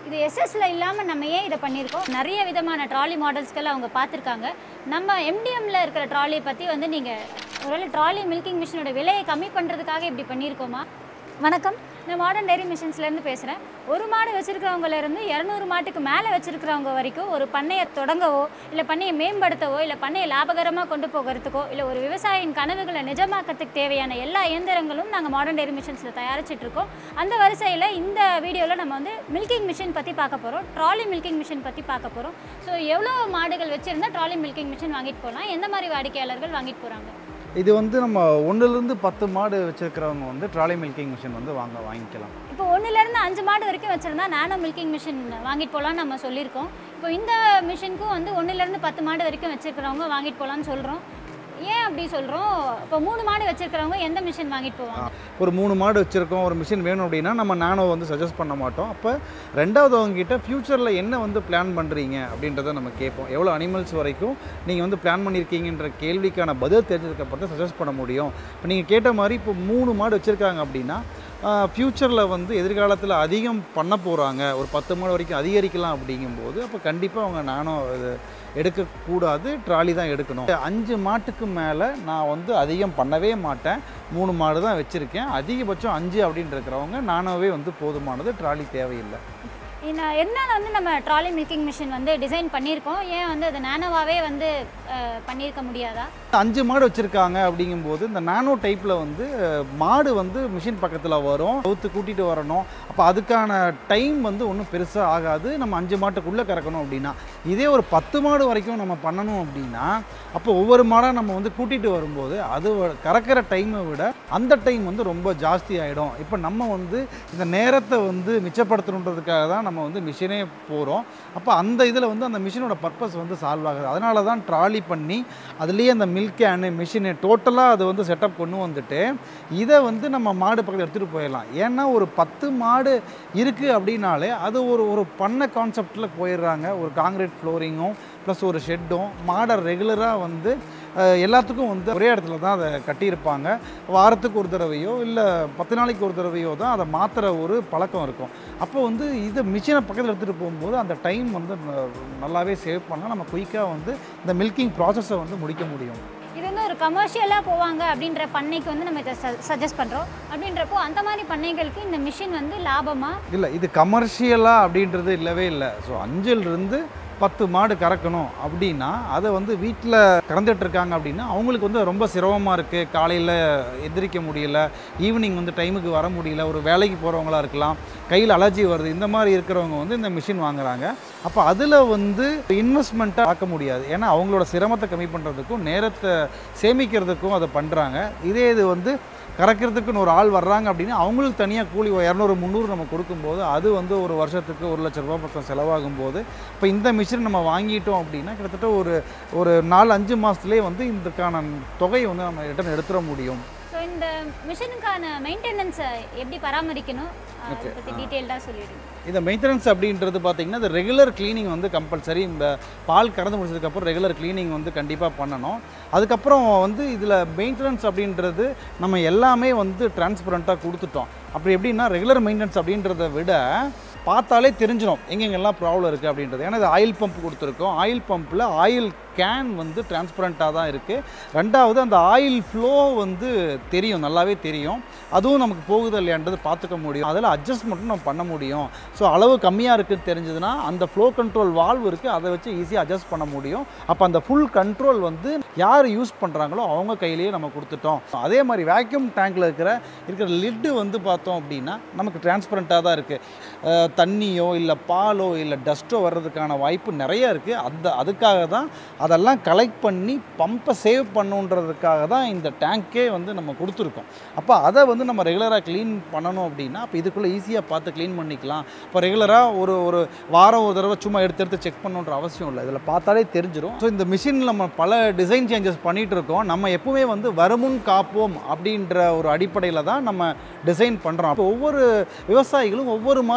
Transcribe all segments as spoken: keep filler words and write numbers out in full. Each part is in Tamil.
இது எஸ்எஸ்ல இல்லாமல் நம்ம ஏன் இதை பண்ணியிருக்கோம்? நிறைய விதமான ட்ராலி மாடல்ஸ்க்கெல்லாம் அவங்க பார்த்துருக்காங்க. நம்ம எம்டிஎம்ல இருக்கிற ட்ராலியை பற்றி வந்து நீங்கள் ஒருவேளை ட்ராலி மில்கிங் மிஷினோட விலையை கம்மி பண்ணுறதுக்காக இப்படி பண்ணியிருக்கோமா? வணக்கம், நான் மாடர்ன் டெய்ரி மிஷின்ஸ்லேருந்து பேசுகிறேன். ஒரு மாடு வச்சுருக்கிறவங்கலேருந்து இரநூறு மாட்டுக்கு மேலே வச்சுருக்கிறவங்க வரைக்கும் ஒரு பண்ணையை தொடங்கவோ இல்லை பண்ணையை மேம்படுத்தவோ இல்லை பண்ணையை லாபகரமாக கொண்டு போகிறதுக்கோ இல்லை ஒரு விவசாயியின் கனவுகளை நிஜமாக்கிறதுக்கு தேவையான எல்லா இயந்திரங்களும் நாங்கள் மாடர்ன் டெய்ரி மிஷின்ஸில் தயாரிச்சிட்ருக்கோம். அந்த வரிசையில் இந்த வீடியோவில் நம்ம வந்து மில்கிங் மிஷின் பற்றி பார்க்க போகிறோம், ட்ராலி மில்கிங் மிஷின் பற்றி பார்க்க போகிறோம். ஸோ எவ்வளோ மாடுகள் வச்சுருந்தா ட்ராலி மில்கிங் மிஷின் வாங்கிட்டு போகலாம், எந்த மாதிரி வாடிக்கையாளர்கள் வாங்கிட்டு போகிறாங்க? இது வந்து நம்ம ஒன்றுலேருந்து பத்து மாடு வச்சுருக்கிறவங்க வந்து ட்ராலி மில்கிங் மிஷின் வந்து வாங்க வாங்கிக்கலாம். இப்போ ஒன்றுலேருந்து அஞ்சு மாடு வரைக்கும் வச்சுருந்தா நானோ மில்கிங் மிஷின் வாங்கிட்டு போகலான்னு நம்ம சொல்லியிருக்கோம். இப்போ இந்த மிஷினுக்கும் வந்து ஒன்றுலேருந்து பத்து மாடு வரைக்கும் வச்சுருக்கிறவங்க வாங்கிட்டு போகலான்னு சொல்கிறோம். ஏன் அப்படி சொல்கிறோம்? இப்போ மூணு மாடு வச்சுருக்கிறவங்க எந்த மிஷின் வாங்கிட்டு போவாங்க? ஒரு மூணு மாடு வச்சுருக்கோம், ஒரு மிஷின் வேணும் அப்படின்னா நம்ம நானோ வந்து சஜஸ்ட் பண்ண மாட்டோம். அப்போ ரெண்டாவது அவங்ககிட்ட ஃப்யூச்சரில் என்ன வந்து பிளான் பண்ணுறீங்க அப்படின்றத நம்ம கேட்போம். எவ்வளோ அனிமல்ஸ் வரைக்கும் நீங்கள் வந்து பிளான் பண்ணியிருக்கீங்கன்ற கேள்விக்கான பதில் தெரிஞ்சதுக்கப்புறம் தான் சஜஸ்ட் பண்ண முடியும். இப்போ நீங்கள் கேட்ட மாதிரி இப்போ மூணு மாடு வச்சுருக்காங்க அப்படின்னா ஃப்யூச்சரில் வந்து எதிர்காலத்தில் அதிகம் பண்ண போகிறாங்க, ஒரு பத்து மாடு வரைக்கும் அதிகரிக்கலாம் அப்படிங்கும்போது அப்போ கண்டிப்பாக அவங்க நானோ இது எடுக்கக்கூடாது, ட்ராலி தான் எடுக்கணும். அஞ்சு மாட்டுக்கு மேலே நான் வந்து அதிகம் பண்ணவே மாட்டேன், மூணு மாடு தான் வச்சுருக்கேன், அதிகபட்சம் அஞ்சு அப்படின்னு இருக்கிறவங்க நானோவே வந்து போதுமானது, ட்ராலி தேவையில்லை. இன்னும் எதனால் வந்து நம்ம ட்ராலி மில்கிங் மிஷின் வந்து டிசைன் பண்ணியிருக்கோம், ஏன் வந்து அது நானோவாகவே வந்து பண்ணியிருக்க முடியாதா? அஞ்சு மாடு வச்சுருக்காங்க அப்படிங்கும்போது இந்த நானோ டைப்பில் வந்து மாடு வந்து மிஷின் பக்கத்தில் வரும், அவுத்து கூட்டிகிட்டு வரணும். அப்போ அதுக்கான டைம் வந்து ஒன்றும் பெருசாக ஆகாது. நம்ம அஞ்சு மாட்டுக்குள்ளே கறக்கணும் அப்படின்னா, இதே ஒரு பத்து மாடு வரைக்கும் நம்ம பண்ணணும் அப்படின்னா அப்போ ஒவ்வொரு மாடாக நம்ம வந்து கூட்டிகிட்டு வரும்போது அது கறக்கிற டைமை விட அந்த டைம் வந்து ரொம்ப ஜாஸ்தி ஆகிடும். இப்போ நம்ம வந்து இந்த நேரத்தை வந்து மிச்சப்படுத்தணுன்றதுக்காக தான் நம்ம வந்து மிஷினே போகிறோம். அப்போ அந்த இதில் வந்து அந்த மிஷினோட பர்பஸ் வந்து சால்வ் ஆகுது. அதனால தான் ட்ராலி பண்ணி அதுலேயே அந்த மில்க் கேனு மிஷினு டோட்டலாக அது வந்து செட்டப் கொண்டு வந்துட்டு இதை வந்து நம்ம மாடு பக்கத்தில் எடுத்துகிட்டு போயிடலாம். ஏன்னா ஒரு பத்து மாடு இருக்குது அப்படின்னாலே அது ஒரு ஒரு பண்ணை கான்செப்டில் போயிடுறாங்க. ஒரு காங்கிரீட் ஃப்ளோரிங்கும் ப்ளஸ் ஒரு ஷெட்டும் மாடை ரெகுலராக வந்து எல்லாத்துக்கும் வந்து ஒரே இடத்துல தான் அதை கட்டியிருப்பாங்க. வாரத்துக்கு ஒரு தடவையோ இல்லை பத்து நாளைக்கு ஒரு தடவையோ தான் அதை மாற்றுற ஒரு பழக்கம் இருக்கும். அப்போ வந்து இதை மிஷினை பக்கத்தில் எடுத்துகிட்டு போகும்போது அந்த டைம் வந்து நல்லாவே சேவ் பண்ணால் நம்ம குயிக்காக வந்து இந்த மில்கிங் ப்ராசஸை வந்து முடிக்க முடியும். இது வந்து ஒரு கமர்ஷியலாக போவாங்க அப்படின்ற பண்ணைக்கு வந்து நம்ம இதை சஜஸ்ட் பண்ணுறோம். அப்படின்றப்போ அந்த மாதிரி பண்ணைகளுக்கு இந்த மிஷின் வந்து லாபமாக இல்லை, இது கமர்ஷியலாக அப்படின்றது இல்லவே இல்லை. ஸோ அஞ்சிலிருந்து பத்து மாடு கறக்கணும் அப்படின்னா அதை வந்து வீட்டில் கறந்துட்டுருக்காங்க அப்படின்னா அவங்களுக்கு வந்து ரொம்ப சிரமமாக இருக்குது. காலையில் எந்திரிக்க முடியல, ஈவினிங் வந்து டைமுக்கு வர முடியல, ஒரு வேலைக்கு போகிறவங்களா இருக்கலாம், கையில் அலர்ஜி வருது, இந்த மாதிரி இருக்கிறவங்க வந்து இந்த மிஷின் வாங்குறாங்க. அப்போ அதில் வந்து இன்வெஸ்ட்மெண்ட்டாக பார்க்க முடியாது. ஏன்னா அவங்களோட சிரமத்தை கம்மி பண்ணுறதுக்கும் நேரத்தை சேமிக்கிறதுக்கும் அதை பண்ணுறாங்க. இதே இது வந்து கறக்கிறதுக்குன்னு ஒரு ஆள் வர்றாங்க அப்படின்னா அவங்களுக்கு தனியாக கூலி இரநூறு முந்நூறு நம்ம கொடுக்கும்போது அது வந்து ஒரு வருஷத்துக்கு ஒரு லட்ச ரூபா பக்கம் செலவாகும் போது இப்போ இந்த மிஷின் நம்ம வாங்கிட்டோம் அப்படின்னா கிட்டத்தட்ட ஒரு ஒரு நாலு அஞ்சு மாதத்துலேயே வந்து இதுக்கான தொகையை வந்து நம்ம ரிட்டர்ன் எடுத்துட முடியும். ஸோ இந்த மிஷினுக்கான மெயின்டெனன்ஸை எப்படி பராமரிக்கணும் அதை பற்றி டீட்டெயில்டாக சொல்லிவிடுங்க. இந்த மெயின்டெனன்ஸ் அப்படின்றது பார்த்திங்கன்னா இந்த ரெகுலர் க்ளீனிங் வந்து கம்பல்சரி. இந்த பால் கறந்து முடிச்சதுக்கப்புறம் ரெகுலர் க்ளீனிங் வந்து கண்டிப்பாக பண்ணணும். அதுக்கப்புறம் வந்து இதில் மெயின்டெனன்ஸ் அப்படின்றது நம்ம எல்லாமே வந்து டிரான்ஸ்பரண்ட்டாக கொடுத்துட்டோம். அப்படி எப்படின்னா ரெகுலர் மெயின்டெனன்ஸ் அப்படின்றத விட பார்த்தாலே தெரிஞ்சிடும் எங்கெங்கெல்லாம் ப்ராப்ளம் இருக்குது அப்படின்றது. ஏன்னா இது ஆயில் பம்ப் கொடுத்துருக்கோம், ஆயில் பம்பில் ஆயில் கேன் வந்து டிரான்ஸ்பரண்ட்டாக தான் இருக்குது. ரெண்டாவது அந்த ஆயில் ஃப்ளோ வந்து தெரியும், நல்லாவே தெரியும். அதுவும் நமக்கு போகுது இல்லையான்றது பார்த்துக்க முடியும். அதில் அட்ஜஸ்ட்மெண்ட்டும் நம்ம பண்ண முடியும். ஸோ அளவு கம்மியாக இருக்குதுன்னு தெரிஞ்சதுன்னா அந்த ஃப்ளோ கண்ட்ரோல் வால்வ் இருக்குது, அதை வச்சு ஈஸியாக அட்ஜஸ்ட் பண்ண முடியும். அப்போ அந்த ஃபுல் கண்ட்ரோல் வந்து யார் யூஸ் பண்ணுறாங்களோ அவங்க கையிலேயே நம்ம கொடுத்துட்டோம். அதே மாதிரி வேக்யூம் டேங்கில் இருக்கிற இருக்கிற லிட்டு வந்து பார்த்தோம் அப்படின்னா நமக்கு டிரான்ஸ்பரண்ட்டாக தான் இருக்குது. தண்ணியோ இல்லை பாலோ இல்லை டஸ்ட்டோ வர்றதுக்கான வாய்ப்பு நிறைய இருக்குது. அந்த அதுக்காக தான் அதெல்லாம் கலெக்ட் பண்ணி பம்பை சேவ் பண்ணுன்றதுக்காக தான் இந்த டேங்க்கே வந்து நம்ம கொடுத்துருக்கோம். அப்போ அதை வந்து நம்ம ரெகுலராக க்ளீன் பண்ணணும் அப்படின்னா அப்போ இதுக்குள்ளே ஈஸியாக பார்த்து க்ளீன் பண்ணிக்கலாம். இப்போ ரெகுலராக ஒரு ஒரு வாரம் ஒரு தடவை சும்மா எடுத்து எடுத்து செக் பண்ணணுன்ற அவசியம் இல்லை, இதில் பார்த்தாலே தெரிஞ்சிடும். ஸோ இந்த மிஷினில் நம்ம பல டிசைன் சேஞ்சஸ் பண்ணிகிட்டு இருக்கோம். நம்ம எப்பவுமே வந்து வருமுன் காப்போம் அப்படின்ற ஒரு அடிப்படையில் தான் நம்ம டிசைன் பண்ணுறோம். அப்போ ஒவ்வொரு விவசாயிகளும் ஒவ்வொரு மாதிரி யூஸ் பண்ணுவோம்.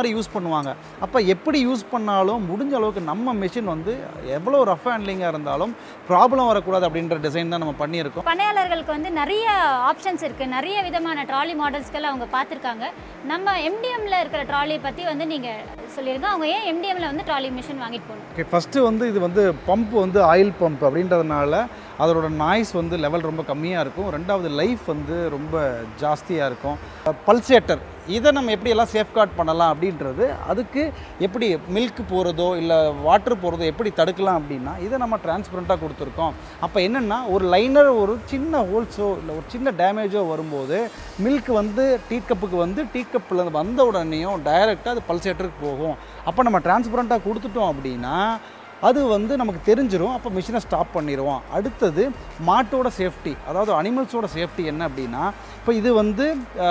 பண்ணுவாங்க. அப்போ எப்படி யூஸ் பண்ணாலும் முடிஞ்ச அளவுக்கு நம்ம மிஷின் வந்து எவ்வளோ ரஃப் ஹேண்ட்லிங்காக இருந்தாலும் ப்ராப்ளம் வரக்கூடாது அப்படின்ற டிசைன் தான் நம்ம பண்ணியிருக்கோம். பண்ணையாளர்களுக்கு வந்து நிறைய ஆப்ஷன்ஸ் இருக்குது, நிறைய விதமான ட்ராலி மாடல்ஸ்கள் அவங்க பார்த்துருக்காங்க. நம்ம எம்டிஎம்மில் இருக்கிற ட்ராலி பற்றி வந்து நீங்கள் சொல்லியிருங்க, அவங்க ஏன் எம்டிஎம்மில் வந்து ட்ராலி மிஷின் வாங்கிட்டு போகணும்? ஓகே, ஃபஸ்ட்டு வந்து இது வந்து பம்ப் வந்து ஆயில் பம்ப் அப்படின்றதுனால அதோட நாய்ஸ் வந்து லெவல் ரொம்ப கம்மியாக இருக்கும். ரெண்டாவது லைஃப் வந்து ரொம்ப ஜாஸ்தியாக இருக்கும். பல்சேட்டர் இதை நம்ம எப்படியெல்லாம் சேஃப்கார்ட் பண்ணலாம் அப்படின்றது, அதுக்கு எப்படி மில்க் போகிறதோ இல்லை வாட்டர் போகிறதோ எப்படி தடுக்கலாம் அப்படின்னா இதை நம்ம டிரான்ஸ்பரண்ட்டாக கொடுத்துருக்கோம். அப்போ என்னென்னா ஒரு லைனர் ஒரு சின்ன ஹோல்ஸோ இல்லை ஒரு சின்ன டேமேஜோ வரும்போது மில்க் வந்து டீ கப்புக்கு வந்து டீ கப்பில் வந்த உடனேயும் டைரெக்டாக அது பல்சேட்டருக்கு போகும். அப்போ நம்ம டிரான்ஸ்பரண்ட்டாக கொடுத்துட்டோம் அப்படின்னா அது வந்து நமக்கு தெரிஞ்சிடும். அப்போ மிஷினை ஸ்டாப் பண்ணிடுவோம். அடுத்தது மாட்டோட சேஃப்டி, அதாவது அனிமல்ஸோட சேஃப்டி என்ன அப்படின்னா, இப்போ இது வந்து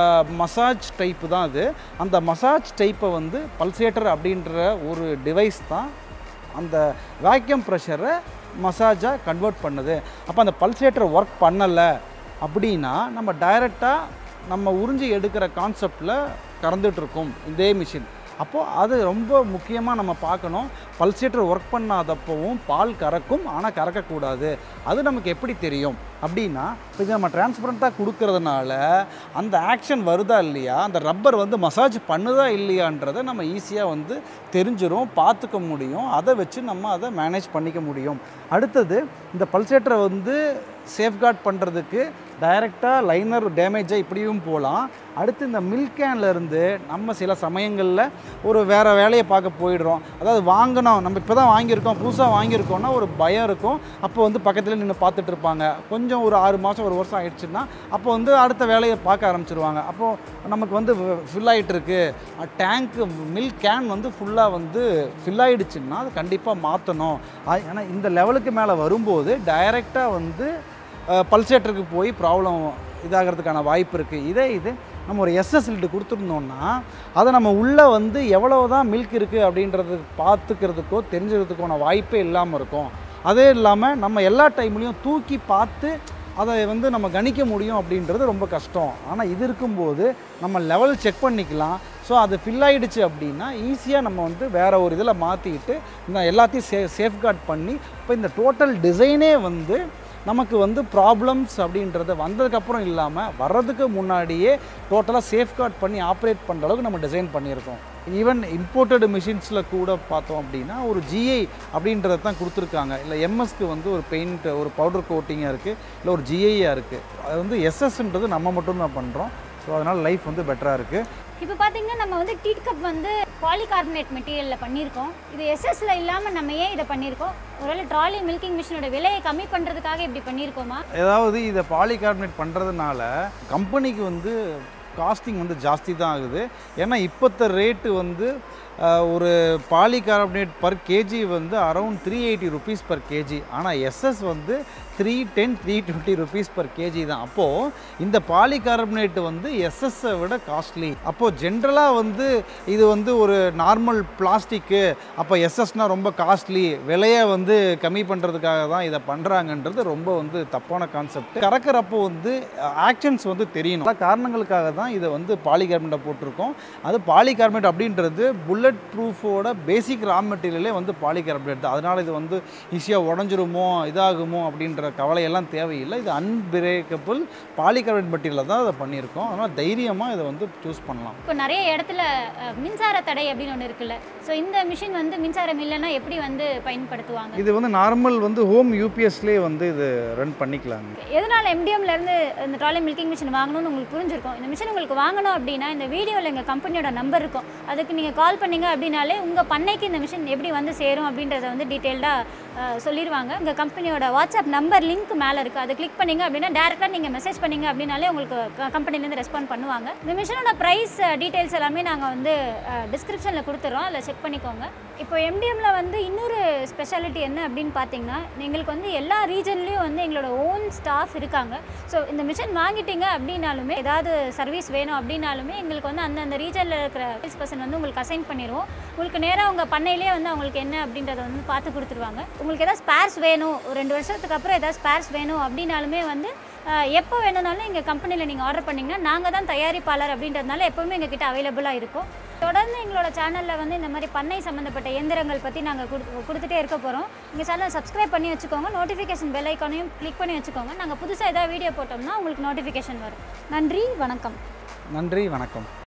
மசாஜ் டைப்பு தான். அது அந்த மசாஜ் டைப்பை வந்து பல்சேட்டர் அப்படின்ற ஒரு டிவைஸ் தான் அந்த வேக்யூம் ப்ரெஷரை மசாஜாக கன்வெர்ட் பண்ணுது. அப்போ அந்த பல்சேட்டர் ஒர்க் பண்ணலை அப்படின்னா நம்ம டைரெக்டாக நம்ம உறிஞ்சி எடுக்கிற கான்செப்டில் கறந்துட்டுருக்கோம் இதே மிஷின். அப்போது அது ரொம்ப முக்கியமாக நம்ம பார்க்கணும். பல்சேட்டர் ஒர்க் பண்ணாதப்பவும் பால் கறக்கும், ஆனால் கறக்கக்கூடாது. அது நமக்கு எப்படி தெரியும் அப்படின்னா, இப்போ இது நம்ம டிரான்ஸ்பரண்ட்டாக கொடுக்கறதுனால அந்த ஆக்ஷன் வருதா இல்லையா, அந்த ரப்பர் வந்து மசாஜ் பண்ணுதா இல்லையான்றதை நம்ம ஈஸியாக வந்து தெரிஞ்சிடும், பார்த்துக்க முடியும். அதை வச்சு நம்ம அதை மேனேஜ் பண்ணிக்க முடியும். அடுத்தது இந்த பல்சேட்டரை வந்து சேஃப்கார்ட் பண்ணுறதுக்கு டைரெக்டாக லைனர் டேமேஜாக இப்படியும் போகலாம். அடுத்து இந்த மில்க் கேன்லேருந்து நம்ம சில சமயங்களில் ஒரு வேறு வேலையை பார்க்க போயிடுறோம். அதாவது வாங்கினோம், நம்ம இப்போ தான் வாங்கியிருக்கோம், புதுசாக வாங்கியிருக்கோம்னா ஒரு பயம் இருக்கும். அப்போ வந்து பக்கத்தில் நின்று பார்த்துட்டு இருப்பாங்க. கொஞ்சம் ஒரு ஆறு மாதம் ஒரு வருஷம் ஆயிடுச்சுன்னா அப்போ வந்து அடுத்த வேலையை பார்க்க ஆரம்பிச்சிருவாங்க. அப்போது நமக்கு வந்து ஃபில் ஆகிட்டுருக்கு, டேங்க்கு மில்க் கேன் வந்து ஃபுல்லாக வந்து ஃபில் ஆகிடுச்சுன்னா அது கண்டிப்பாக மாற்றணும். ஏன்னா இந்த லெவலுக்கு மேலே வரும்போது டைரெக்டாக வந்து பல்சேட்டருக்கு போய் ப்ராப்ளம் இதாகிறதுக்கான வாய்ப்பு இருக்குது. இதே இது நம்ம ஒரு எஸ்எஸ் லிட்டு கொடுத்துருந்தோம்னா அதை நம்ம உள்ளே வந்து எவ்வளோ தான் மில்க் இருக்குது அப்படின்றது பார்த்துக்கிறதுக்கோ தெரிஞ்சுக்கிறதுக்கான வாய்ப்பே இல்லாமல் இருக்கும். அதே இல்லாமல் நம்ம எல்லா டைம்லேயும் தூக்கி பார்த்து அதை வந்து நம்ம கணிக்க முடியும் அப்படின்றது ரொம்ப கஷ்டம். ஆனால் இது இருக்கும்போது நம்ம லெவல் செக் பண்ணிக்கலாம். ஸோ அது ஃபில் ஆகிடுச்சு அப்படின்னா ஈஸியாக நம்ம வந்து வேறு ஒரு இதில் மாற்றிக்கிட்டு இந்த எல்லாத்தையும் சே சேஃப்கார்ட் பண்ணி இப்போ இந்த டோட்டல் டிசைனே வந்து நமக்கு வந்து ப்ராப்ளம்ஸ் அப்படின்றத வந்ததுக்கப்புறம் இல்லாமல் வர்றதுக்கு முன்னாடியே டோட்டலாக சேஃப்கார்ட் பண்ணி ஆப்ரேட் பண்ணுற அளவுக்கு நம்ம டிசைன் பண்ணியிருக்கோம். ஈவன் இம்போர்ட்டடு மிஷின்ஸில் கூட பார்த்தோம் அப்படின்னா ஒரு ஜிஐ அப்படின்றத தான் கொடுத்துருக்காங்க. இல்லை எம்எஸ்க்கு வந்து ஒரு பெயிண்ட் ஒரு பவுடர் கோட்டிங்காக இருக்குது, இல்லை ஒரு ஜிஐயாக இருக்குது. அது வந்து எஸ்எஸ்ன்றது நம்ம மட்டும்தான் பண்ணுறோம். ஸோ அதனால் லைஃப் வந்து பெட்டராக இருக்குது. இப்போ பார்த்தீங்கன்னா நம்ம வந்து டீ கப் வந்து பாலிகார்பனேட் மெட்டீரியலில் பண்ணியிருக்கோம். இது எஸ்எஸ்ல இல்லாமல் நம்ம ஏன் இதை பண்ணியிருக்கோம்? ஒருவேளை ட்ராலி மில்கிங் மிஷினோட விலையை கம்மி பண்ணுறதுக்காக இப்படி பண்ணியிருக்கோமா? ஏதாவது இதை பாலிகார்பனேட் பண்ணுறதுனால கம்பெனிக்கு வந்து காஸ்டிங் வந்து ஜாஸ்தி தான் ஆகுது. ஏன்னா இப்போத்த ரேட்டு வந்து ஒரு பாலிகார்பனேட் பர் கேஜி வந்து around three eighty rupees per KG. ஆனால் எஸ்எஸ் வந்து three ten three twenty rupees per KG தான். அப்போது இந்த பாலிகார்பனேட் வந்து எஸ்எஸ்ஸை விட காஸ்ட்லி. அப்போது ஜென்ரலாக வந்து இது வந்து ஒரு நார்மல் பிளாஸ்டிக்கு, அப்போ எஸ்எஸ்னால் ரொம்ப காஸ்ட்லி, விலையை வந்து கம்மி பண்ணுறதுக்காக தான் இதை பண்ணுறாங்கன்றது ரொம்ப வந்து தப்பான கான்செப்ட். கறக்கிறப்போ வந்து ஆக்ஷன்ஸ் வந்து தெரியணும். பல காரணங்களுக்காக தான் இதை வந்து பாலிகார்பனேட்டை போட்டிருக்கோம். அது பாலிகார்பனேட் அப்படின்றது புல்லட் ப்ரூஃபோட பேசிக் ரா மெட்டீரியலே வந்து பாலிகார்பனேட் தான். அதனால் இது வந்து ஈஸியாக உடஞ்சிருமோ இதாகுமோ அப்படின்ற கவலையெல்லாம் தேவையில்லை. இது அன்பிரேக்கபிள் பாலிகார்பனேட் மெட்டீரியல் தான் அதை பண்ணியிருக்கோம். அதனால் தைரியமாக இதை வந்து சூஸ் பண்ணலாம். இப்போ நிறைய இடத்துல மின்சார தடை அப்படின்னு ஒன்று இருக்குல்ல, ஸோ இந்த மிஷின் வந்து மின்சாரம் இல்லைன்னா எப்படி வந்து பயன்படுத்துவாங்க? இது வந்து நார்மல் வந்து ஹோம் யூபிஎஸ்லேயே வந்து இது ரன் பண்ணிக்கலாங்க. எதனால் எம்டிஎம்லேருந்து இந்த ட்ராலி மில்கிங் மிஷின் வாங்கணும்னு உங்களுக்கு புரிஞ்சிருக்கும். இந்த மிஷின் உங்களுக்கு வாங்கணும் அப்படின்னா இந்த வீடியோவில் எங்கள் கம்பெனியோட நம்பர் இருக்கும், அதுக்கு நீங்கள் கால் பண்ணிங்க அப்படின்னாலே உங்கள் பண்ணைக்கு இந்த மிஷின் எப்படி வந்து சேரும் அப்படின்றத வந்து டீட்டெயில்டாக சொல்லிடுவாங்க. எங்கள் கம்பெனியோட வாட்ஸ்அப் நம்பர் லிங்க் மேலே இருக்குது, அதை கிளிக் பண்ணிங்க அப்படின்னா டேரெக்டாக நீங்கள் மெசேஜ் பண்ணிங்க அப்படின்னாலே உங்களுக்கு கம்பெனிலேருந்து ரெஸ்பாண்ட் பண்ணுவாங்க. இந்த மிஷினோட ப்ரைஸ் டீட்டெயில்ஸ் எல்லாமே நாங்கள் வந்து டிஸ்கிரிப்ஷனில் கொடுத்துட்றோம், அதில் செக் பண்ணிக்கோங்க. இப்போ எம்டிஎம்மில் வந்து இன்னொரு ஸ்பெஷாலிட்டி என்ன அப்படின்னு பார்த்தீங்கன்னா, எங்களுக்கு வந்து எல்லா ரீஜன்லேயும் வந்து எங்களோட ஓன் ஸ்டாஃப் இருக்காங்க. ஸோ இந்த மிஷின் வாங்கிட்டீங்க அப்படின்னாலுமே ஏதாவது சர்வீஸ் வேணும் அப்படின்னாலுமே எங்களுக்கு வந்து அந்தந்த ரீஜனில் இருக்கிற சேல்ஸ் பர்சன் வந்து உங்களுக்கு அசைன் பண்ணிடுவோம். உங்களுக்கு நேராக உங்கள் பண்ணையிலே வந்து அவங்களுக்கு என்ன அப்படின்றத வந்து பார்த்து கொடுத்துருவாங்க. உங்களுக்கு ஏதாவது ஸ்பேர்ஸ் வேணும், ஒரு ரெண்டு வருஷத்துக்கு அப்புறம் ஏதாவது ஸ்பேர்ஸ் வேணும் அப்படின்னாலுமே வந்து எப்போ வேணும்னாலும் எங்கள் கம்பெனியில் நீங்கள் ஆர்டர் பண்ணிங்கன்னா நாங்கள் தான் தயாரிப்பாளர் அப்படின்றதுனால எப்போவுமே எங்ககிட்ட அவைலபிளாக இருக்கும். இதோட தொடர்ந்து எங்களோட சேனலில் வந்து இந்த மாதிரி பண்ணை சம்மந்தப்பட்ட இயந்திரங்கள் பற்றி நாங்கள் கொடு கொடுத்துட்டே இருக்க போகிறோம். எங்கள் சேனலை சப்ஸ்கிரைப் பண்ணி வச்சுக்கோங்க, நோட்டிஃபிகேஷன் பெல் ஐக்கானையும் கிளிக் பண்ணி வச்சுக்கோங்க. நாங்கள் புதுசாக ஏதாவது வீடியோ போட்டோம்னா உங்களுக்கு நோட்டிஃபிகேஷன் வரும். நன்றி, வணக்கம். நன்றி, வணக்கம்.